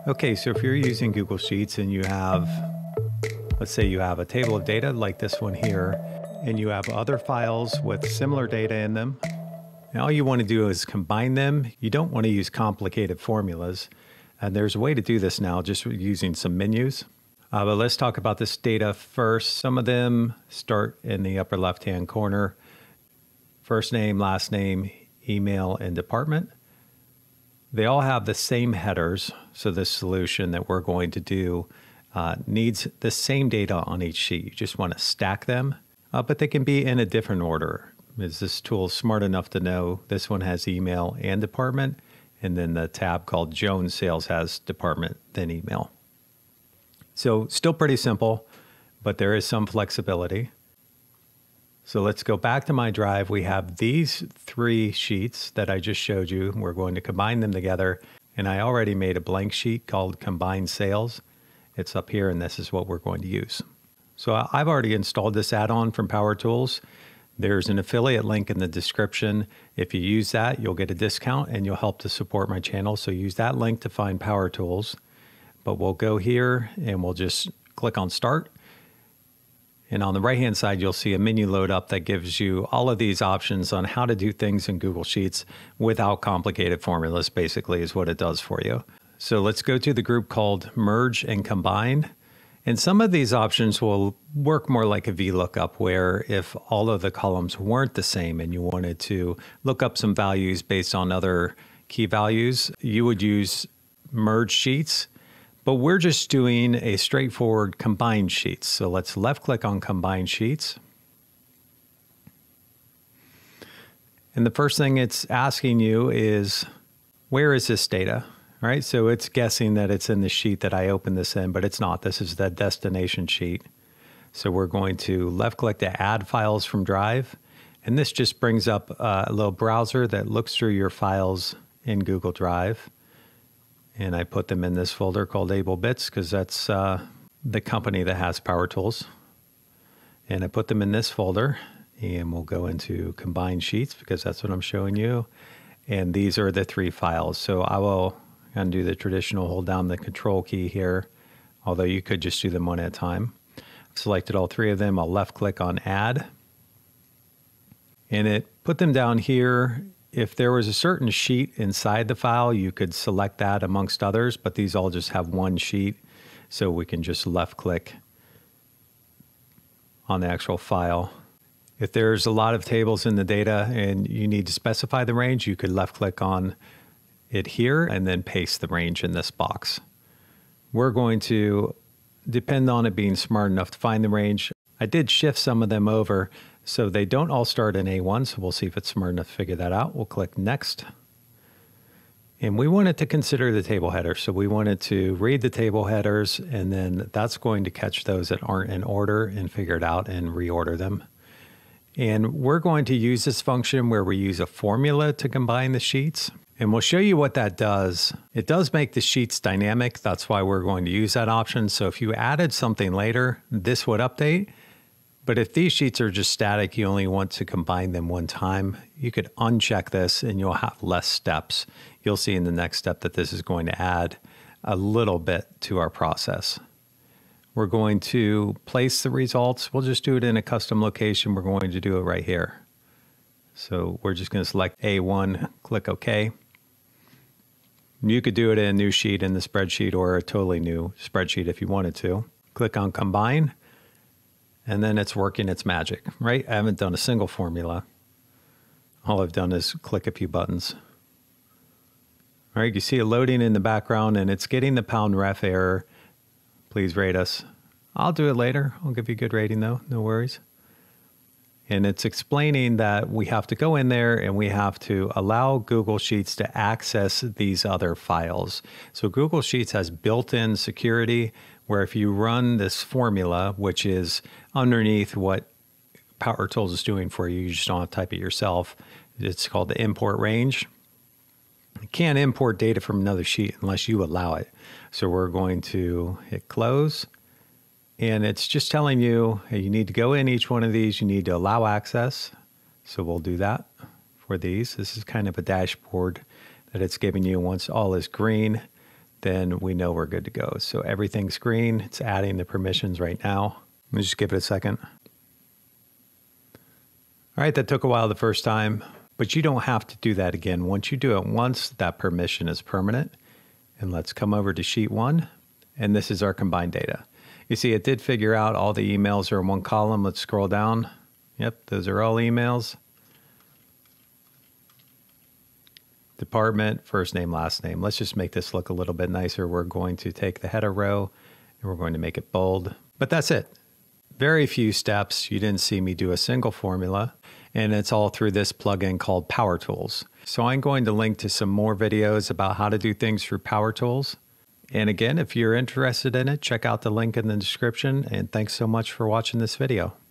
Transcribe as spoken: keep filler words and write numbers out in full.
Okay, so if you're using Google Sheets and you have, let's say you have a table of data like this one here, and you have other files with similar data in them, and all you want to do is combine them. You don't want to use complicated formulas. And there's a way to do this now, just using some menus. Uh, but let's talk about this data first. Some of them start in the upper left-hand corner. First name, last name, email, and department. They all have the same headers. So this solution that we're going to do uh, needs the same data on each sheet. You just want to stack them, uh, but they can be in a different order. Is this tool smart enough to know this one has email and department, and then the tab called Jones Sales has department, then email. So still pretty simple, but there is some flexibility. So let's go back to my drive. We have these three sheets that I just showed you. We're going to combine them together. And I already made a blank sheet called Combine Sales. It's up here, and this is what we're going to use. So I've already installed this add-on from Power Tools. There's an affiliate link in the description. If you use that, you'll get a discount and you'll help to support my channel. So use that link to find Power Tools. But we'll go here and we'll just click on Start. And on the right-hand side, you'll see a menu load up that gives you all of these options on how to do things in Google Sheets without complicated formulas, basically, is what it does for you. So let's go to the group called Merge and Combine. And some of these options will work more like a V lookup, where if all of the columns weren't the same and you wanted to look up some values based on other key values, you would use Merge Sheets. But we're just doing a straightforward Combine Sheets. So let's left click on Combine Sheets. And the first thing it's asking you is, where is this data? All right, so it's guessing that it's in the sheet that I opened this in, but it's not. This is the destination sheet. So we're going to left click to add files from Drive. And this just brings up a little browser that looks through your files in Google Drive. And I put them in this folder called AbleBits because that's uh, the company that has Power Tools. And I put them in this folder, and we'll go into Combine Sheets because that's what I'm showing you. And these are the three files. So I will undo the traditional hold down the Control key here, although you could just do them one at a time. I've selected all three of them. I'll left click on Add. And it put them down here. If there was a certain sheet inside the file, you could select that amongst others, but these all just have one sheet. So we can just left click on the actual file. If there's a lot of tables in the data and you need to specify the range, you could left click on it here and then paste the range in this box. We're going to depend on it being smart enough to find the range. I did shift some of them over so they don't all start in A one, so we'll see if it's smart enough to figure that out. We'll click Next. And we wanted to consider the table headers. So we wanted to read the table headers, and then that's going to catch those that aren't in order and figure it out and reorder them. And we're going to use this function where we use a formula to combine the sheets. And we'll show you what that does. It does make the sheets dynamic. That's why we're going to use that option. So if you added something later, this would update. But if these sheets are just static, you only want to combine them one time, you could uncheck this and you'll have less steps. You'll see in the next step that this is going to add a little bit to our process. We're going to place the results. We'll just do it in a custom location. We're going to do it right here. So we're just going to select A one, click OK. You could do it in a new sheet in the spreadsheet or a totally new spreadsheet if you wanted to. Click on Combine. And then it's working its magic, right? I haven't done a single formula. All I've done is click a few buttons. All right, you see it loading in the background and it's getting the pound ref error. Please rate us. I'll do it later. I'll give you a good rating though, no worries. And it's explaining that we have to go in there and we have to allow Google Sheets to access these other files. So Google Sheets has built-in security where if you run this formula, which is underneath what Power Tools is doing for you, you just don't have to type it yourself. It's called the import range. You can't import data from another sheet unless you allow it. So we're going to hit close. And it's just telling you, hey, you need to go in each one of these. You need to allow access. So we'll do that for these. This is kind of a dashboard that it's giving you once all is green. then we know we're good to go. So everything's green. It's adding the permissions right now. Let me just give it a second. All right, that took a while the first time, but you don't have to do that again. Once you do it once, that permission is permanent. And let's come over to sheet one, and this is our combined data. You see, it did figure out all the emails are in one column. Let's scroll down. Yep, those are all emails. Department, first name, last name. Let's just make this look a little bit nicer. We're going to take the header row and we're going to make it bold. But that's it. Very few steps. You didn't see me do a single formula. And it's all through this plugin called Power Tools. So I'm going to link to some more videos about how to do things through Power Tools. And again, if you're interested in it, check out the link in the description. And thanks so much for watching this video.